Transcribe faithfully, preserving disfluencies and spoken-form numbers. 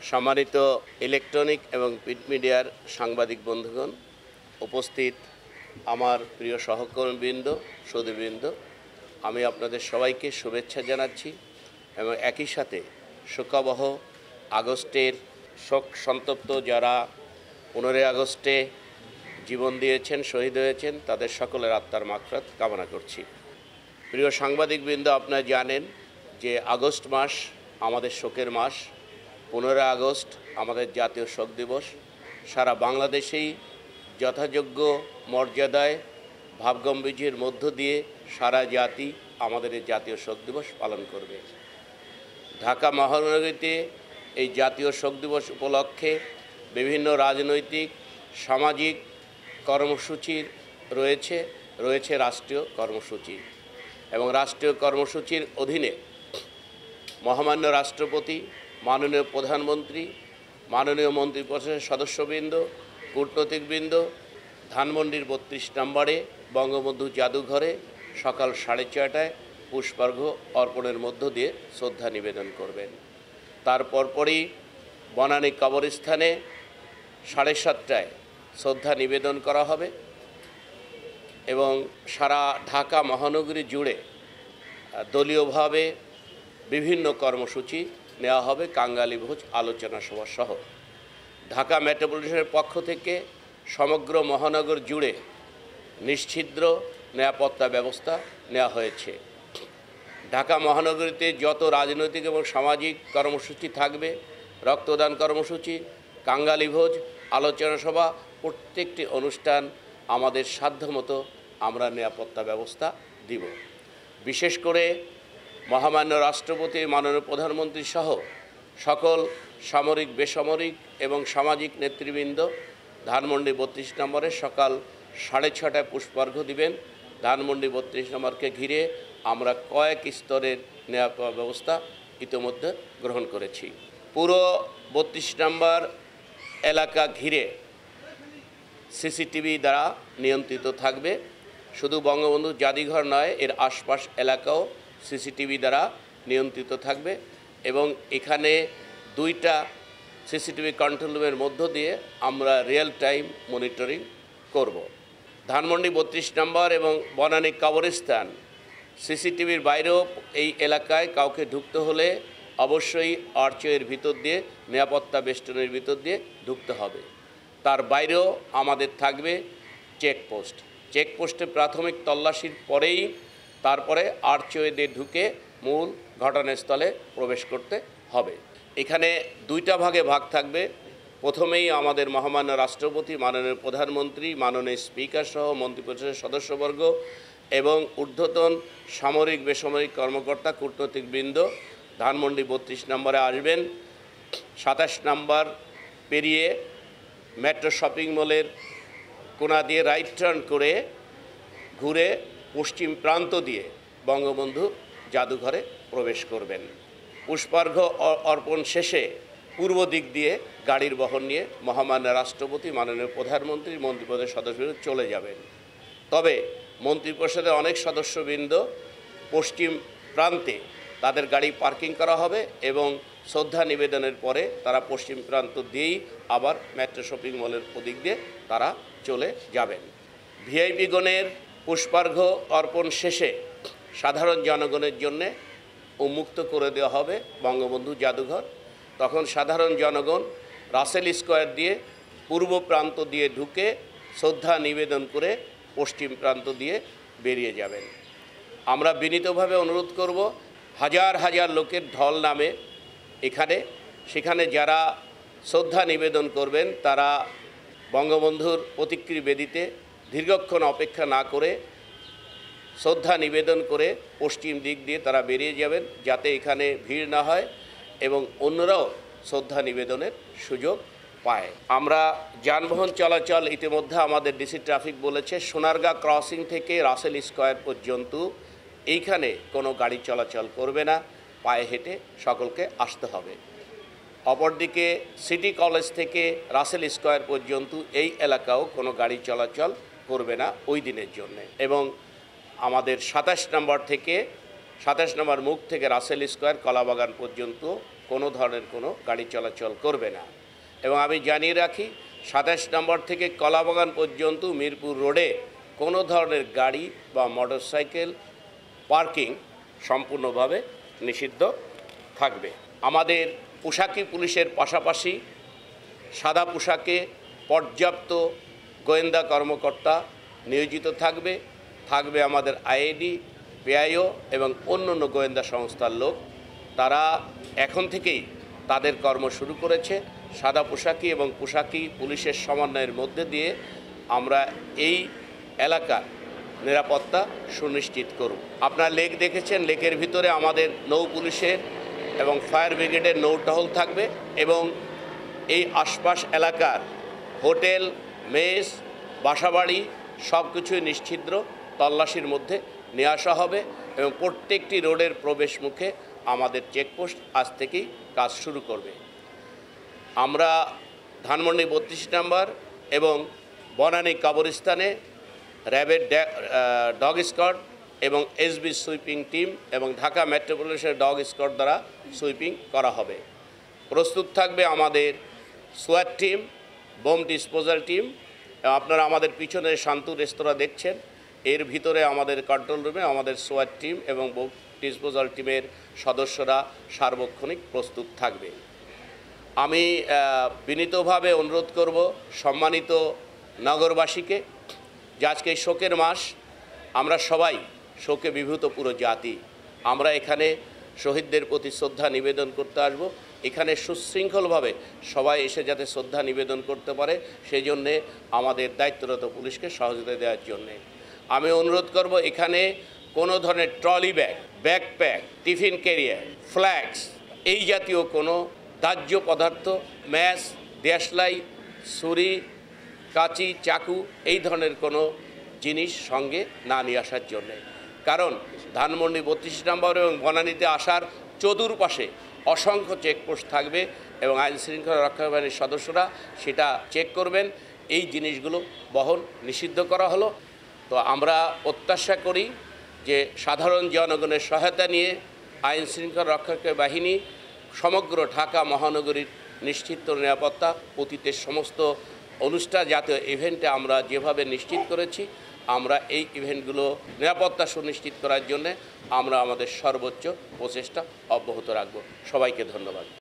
সম্মানিত ইলেকট্রনিক এবং প্রিন্ট মিডিয়ার সাংবাদিক বন্ধুগণ, উপস্থিত আমার প্রিয় সহকর্মীবৃন্দ, সুধীবৃন্দ, আমি আপনাদের সবাইকে শুভেচ্ছা জানাচ্ছি এবং একই সাথে শোকাবহ আগস্টের শোক সন্তপ্ত যারা পনেরোই আগস্টে জীবন দিয়েছেন, শহীদ হয়েছেন, তাদের সকলের আত্মার মাগফিরাত কামনা করছি। প্রিয় সাংবাদিকবৃন্দ, আপনারা জানেন যে আগস্ট মাস আমাদের শোকের মাস। পনেরোই আগস্ট আমাদের জাতীয় শোক দিবস। সারা বাংলাদেশেই যথাযোগ্য মর্যাদায় ভাবগম্ভীর্যের মধ্য দিয়ে সারা জাতি আমাদের এই জাতীয় শোক দিবস পালন করবে। ঢাকা মহানগরীতে এই জাতীয় শোক দিবস উপলক্ষে বিভিন্ন রাজনৈতিক সামাজিক কর্মসূচির রয়েছে রয়েছে রাষ্ট্রীয় কর্মসূচি এবং রাষ্ট্রীয় কর্মসূচির অধীনে মহামান্য রাষ্ট্রপতি, মাননীয় প্রধানমন্ত্রী, মাননীয় মন্ত্রিপরিষদের সদস্যবৃন্দ, কূটনীতিকবৃন্দ ধানমন্ডির বত্রিশ নম্বরে বঙ্গবন্ধু জাদুঘরে সকাল সাড়ে ছয়টায় পুষ্পার্ঘ অর্পণের মধ্য দিয়ে শ্রদ্ধা নিবেদন করবেন। তার পরপরই বনানী কবরস্থানে সাড়ে সাতটায় শ্রদ্ধা নিবেদন করা হবে এবং সারা ঢাকা মহানগরী জুড়ে দলীয়ভাবে বিভিন্ন কর্মসূচি নেওয়া হবে, কাঙ্গালি ভোজ, আলোচনা সভা সহ। ঢাকা মেট্রোপলিটনের পক্ষ থেকে সমগ্র মহানগর জুড়ে নিশ্ছিদ্র নিরাপত্তা ব্যবস্থা নেওয়া হয়েছে। ঢাকা মহানগরীতে যত রাজনৈতিক এবং সামাজিক কর্মসূচি থাকবে, রক্তদান কর্মসূচি, কাঙ্গালি ভোজ, আলোচনা সভা, প্রত্যেকটি অনুষ্ঠান আমাদের সাধ্যমতো আমরা নিরাপত্তা ব্যবস্থা দিব। বিশেষ করে মহামান্য রাষ্ট্রপতি, মাননীয় প্রধানমন্ত্রী সহ সকল সামরিক, বেসামরিক এবং সামাজিক নেতৃবৃন্দ ধানমন্ডি বত্রিশ নম্বরে সকাল সাড়ে ছটায় পুষ্পার্ঘ্য দিবেন। ধানমন্ডি বত্রিশ নম্বরকে ঘিরে আমরা কয়েক স্তরের নিরাপত্তা ব্যবস্থা ইতিমধ্যে গ্রহণ করেছি। পুরো বত্রিশ নম্বর এলাকা ঘিরে সিসিটিভি দ্বারা নিয়ন্ত্রিত থাকবে। শুধু বঙ্গবন্ধু জাদুঘর নয়, এর আশপাশ এলাকাও সিসিটিভি দ্বারা নিয়ন্ত্রিত থাকবে এবং এখানে দুইটা সিসিটিভি কন্ট্রোল রুমের মধ্য দিয়ে আমরা রিয়েল টাইম মনিটরিং করব। ধানমন্ডি বত্রিশ নম্বর এবং বনানী কবরস্থান সিসিটিভির বাইরেও এই এলাকায় কাউকে ঢুকতে হলে অবশ্যই আর্চওয়ের ভিতর দিয়ে, নিরাপত্তা বেষ্টনের ভিতর দিয়ে ঢুকতে হবে। তার বাইরেও আমাদের থাকবে চেকপোস্ট। চেকপোস্টে প্রাথমিক তল্লাশির পরেই তারপরে আর্চওয়ে দিয়ে ঢুকে মূল ঘটনাস্থলে প্রবেশ করতে হবে। এখানে দুইটা ভাগে ভাগ থাকবে। প্রথমেই আমাদের মহামান্য রাষ্ট্রপতি, মাননীয় প্রধানমন্ত্রী, মাননীয় স্পিকার সহ মন্ত্রিপরিষদের সদস্যবর্গ এবং ঊর্ধ্বতন সামরিক, বেসামরিক কর্মকর্তা, কূটনীতিকবৃন্দ ধানমন্ডি বত্রিশ নম্বরে আসবেন। সাতাশ নম্বর পেরিয়ে মেট্রো শপিং মলের কোণা দিয়ে রাইট টার্ন করে ঘুরে পশ্চিম প্রান্ত দিয়ে বঙ্গবন্ধু জাদুঘরে প্রবেশ করবেন। পুষ্পার্ঘ্য অর্পণ শেষে পূর্ব দিক দিয়ে গাড়ির বহন নিয়ে মহামান্য রাষ্ট্রপতি, মাননীয় প্রধানমন্ত্রী, মন্ত্রিপরিষদের সদস্যবৃন্দ চলে যাবেন। তবে মন্ত্রিপরিষদের অনেক সদস্যবৃন্দ পশ্চিম প্রান্তে তাদের গাড়ি পার্কিং করা হবে এবং শ্রদ্ধা নিবেদনের পরে তারা পশ্চিম প্রান্ত দিয়েই আবার মেট্রো শপিং মলের ওদিক দিয়ে তারা চলে যাবেন। ভিআইপিগণের পুষ্পার্ঘ্য অর্পণ শেষে সাধারণ জনগণের জন্যে উন্মুক্ত করে দেওয়া হবে বঙ্গবন্ধু জাদুঘর। তখন সাধারণ জনগণ রাসেল স্কোয়ার দিয়ে পূর্ব প্রান্ত দিয়ে ঢুকে শ্রদ্ধা নিবেদন করে পশ্চিম প্রান্ত দিয়ে বেরিয়ে যাবেন। আমরা বিনীতভাবে অনুরোধ করব, হাজার হাজার লোকের ঢল নামে এখানে, সেখানে যারা শ্রদ্ধা নিবেদন করবেন তারা বঙ্গবন্ধুর প্রতিকৃতি বেদিতে দীর্ঘক্ষণ অপেক্ষা না করে শ্রদ্ধা নিবেদন করে পশ্চিম দিক দিয়ে তারা বেরিয়ে যাবেন, যাতে এখানে ভিড় না হয় এবং অন্যরাও শ্রদ্ধা নিবেদনের সুযোগ পায়। আমরা যানবাহন চলাচল ইতিমধ্যে আমাদের ডিসি ট্রাফিক বলেছে, সোনারগাঁ ক্রসিং থেকে রাসেল স্কোয়ার পর্যন্ত এইখানে কোনো গাড়ি চলাচল করবে না, পায়ে হেঁটে সকলকে আসতে হবে। অপরদিকে সিটি কলেজ থেকে রাসেল স্কোয়ার পর্যন্ত এই এলাকাও কোনো গাড়ি চলাচল করবে না ওই দিনের জন্য। এবং আমাদের সাতাশ নম্বর থেকে সাতাশ নম্বর মুখ থেকে রাসেল স্কোয়ার কলাবাগান পর্যন্ত কোনো ধরনের কোনো গাড়ি চলাচল করবে না। এবং আমি জানিয়ে রাখি, সাতাশ নম্বর থেকে কলাবাগান পর্যন্ত মিরপুর রোডে কোনো ধরনের গাড়ি বা মোটরসাইকেল পার্কিং সম্পূর্ণভাবে নিষিদ্ধ থাকবে। আমাদের পোশাকি পুলিশের পাশাপাশি সাদা পোশাকে পর্যাপ্ত গোয়েন্দা কর্মকর্তা নিয়োজিত থাকবে থাকবে আমাদের আইএডি, পিআইও এবং অন্যান্য গোয়েন্দা সংস্থার লোক। তারা এখন থেকেই তাদের কর্ম শুরু করেছে। সাদা পোশাকি এবং পোশাকি পুলিশের সমন্বয়ের মধ্যে দিয়ে আমরা এই এলাকার নিরাপত্তা সুনিশ্চিত করব। আপনার লেক দেখেছেন, লেকের ভিতরে আমাদের নৌ পুলিশের এবং ফায়ার ব্রিগেডের নৌটহল থাকবে এবং এই আশপাশ এলাকার হোটেল, মেস, বাসাবাড়ি সব কিছুই নিশ্চিদ্র তল্লাশির মধ্যে নিয়ে আসা হবে এবং প্রত্যেকটি রোডের প্রবেশ মুখে আমাদের চেকপোস্ট আজ থেকেই কাজ শুরু করবে। আমরা ধানমন্ডি বত্রিশ নম্বর এবং বনানী কবরস্থানে র্যাবের ডগ স্কোয়াড এবং এসবি সুইপিং টিম এবং ঢাকা মেট্রোপলিটনের ডগ স্কোয়াড দ্বারা সুইপিং করা হবে। প্রস্তুত থাকবে আমাদের সোয়াট টিম, বোম ডিসপোজাল টিম। আপনারা আমাদের পিছনে শান্তু রেস্তোরাঁ দেখছেন, এর ভিতরে আমাদের কন্ট্রোল রুমে আমাদের সোয়াট টিম এবং বোম ডিসপোজাল টিমের সদস্যরা সার্বক্ষণিক প্রস্তুত থাকবে। আমি বিনীতভাবে অনুরোধ করব সম্মানিত নগরবাসীকে যে আজকে শোকের মাস, আমরা সবাই শোকে বিভূত পুরো জাতি। আমরা এখানে শহীদদের প্রতি শ্রদ্ধা নিবেদন করতে আসব। এখানে সুশৃঙ্খলভাবে সবাই এসে যাতে শ্রদ্ধা নিবেদন করতে পারে সেই জন্যে আমাদের দায়িত্বরত পুলিশকে সহযোগিতা দেওয়ার জন্যে আমি অনুরোধ করব, এখানে কোনো ধরনের trolley bag, backpack, tiffin carrier, flask এই জাতীয় কোনো দাহ্য পদার্থ, ম্যাচ, দেশলাই, ছুরি, কাঁচি, চাকু এই ধরনের কোনো জিনিস সঙ্গে না নিয়ে আসার জন্যে। কারণ ধানমন্ডি বত্রিশ নম্বর এবং বনানীতে আসার চতুর্পাশে অসংখ্য চেকপোস্ট থাকবে এবং আইন শৃঙ্খলা রক্ষা বাহিনীর সদস্যরা সেটা চেক করবেন। এই জিনিসগুলো বহন নিষিদ্ধ করা হলো। তো আমরা প্রত্যাশা করি যে সাধারণ জনগণের সহায়তা নিয়ে আইন শৃঙ্খলা রক্ষাকারী বাহিনী সমগ্র ঢাকা মহানগরীর নিশ্চিত নিরাপত্তা, অতীতের সমস্ত অনুষ্ঠান জাতীয় ইভেন্টে আমরা যেভাবে নিশ্চিত করেছি, আমরা এই ইভেন্টগুলো নিরাপত্তা সুনিশ্চিত করার জন্য আমরা আমাদের সর্বোচ্চ প্রচেষ্টা অব্যাহত রাখব। সবাইকে ধন্যবাদ।